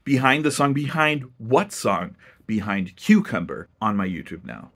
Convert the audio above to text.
behind the song. Behind what song? Behind Cucumber on my YouTube now.